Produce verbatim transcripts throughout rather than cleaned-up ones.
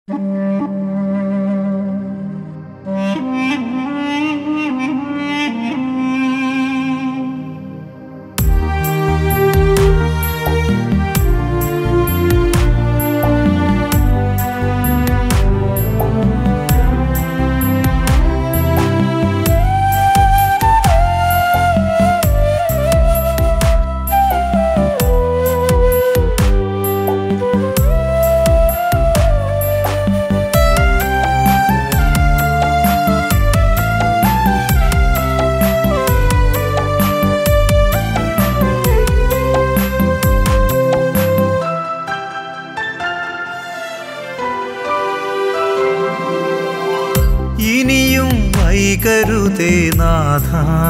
ഇനിയും വൈകരുതേ നാഥ,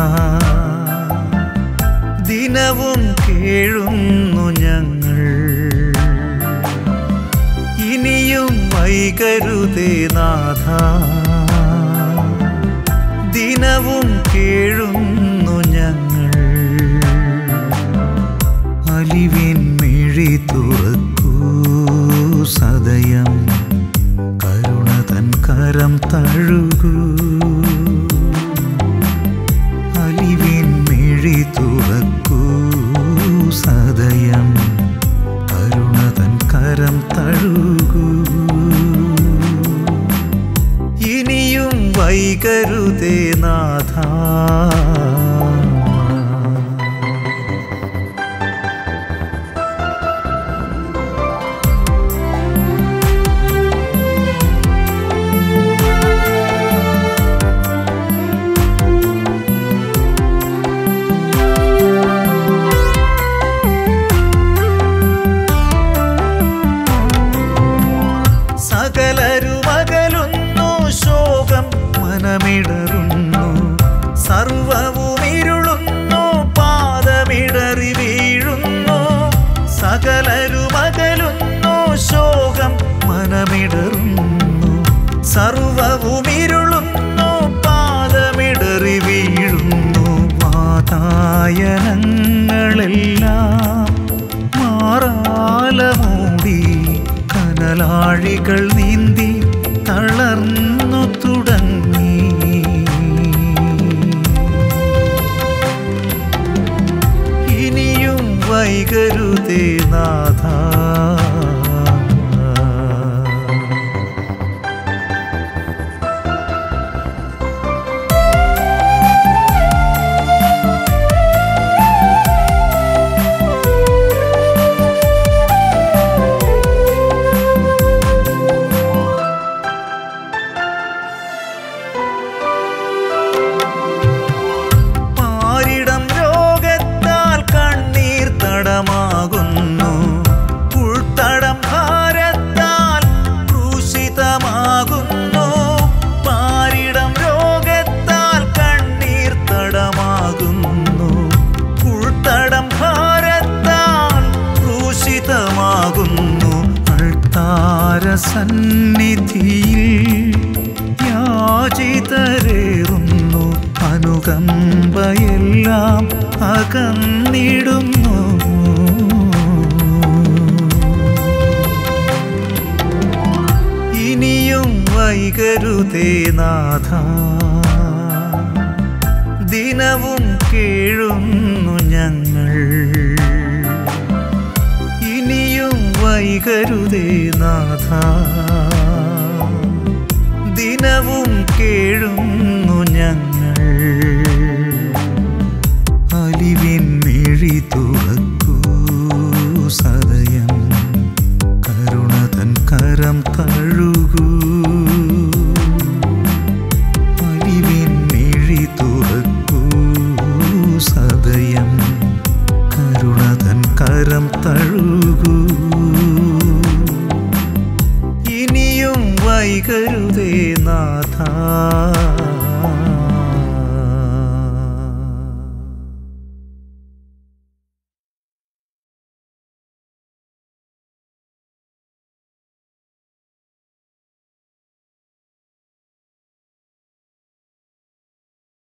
ദിനവും കേഴുന്നു ഞങ്ങൾ. ഇനിയും വൈകരുതേ നാഥ, ദിനവും കേഴുന്നു ഞങ്ങൾ. അലിവിൻ മിഴി തുറക്കൂ സദയം, കരുണ തൻ കരം തഴുകൂ. അലിവിൻ മിഴി തുറക്കൂ സദയം, കരുണ തൻ കരം തഴുകൂ. ഇനിയും വൈകരുതേ നാഥ. സകലരുമകലുന്നു, ശോകം മനമിടറുന്നു, സർവവും ഇരുളുന്നു, പാദമിടറി വീഴുന്നു. സകലരുമകലുന്നു, ശോകം മനമിടറുന്നു, സർവവും ഇരുളുന്നു, പാദമിടറി വീഴുന്നു. വാതായനങ്ങളെല്ലാം മാറാല മൂടി, കനലാഴികൾ നീന്തി തളർന്നു തുടങ്ങി. ഇനിയും വൈകരുതേ നാഥ. ുന്നു ഉൾത്തടം ഭാരത്താൽ ക്രൂശിതമാകുന്നു. പാരിടം രോഗത്താൽ കണ്ണീർ തടമാകുന്നു. ഉൾത്തടം ഭാരത്താൽ ക്രൂശിതമാകുന്നു. അൾത്താര സന്നിധിയിൽ യാചിതരേറുന്നു. അനുകമ്പയെല്ലാം അകന്നിടുന്നു. ഇനിയും വൈകരുതേ നാഥ, ദിനവും കേഴുന്നു ഞങ്ങൾ. ഇനിയും വൈകരുതേ നാഥ, ദിനവും കേഴുന്നു ഞങ്ങൾ. അലിവിൻ മിഴി തുറക്കൂ സദയം, കരുണ തൻ കരം തഴുകൂ. അലിവിൻ മിഴി തുറക്കൂ സദയം, കരുണ തൻ കരം തഴുകൂ. ഇനിയും വൈകരുതേ നാഥ.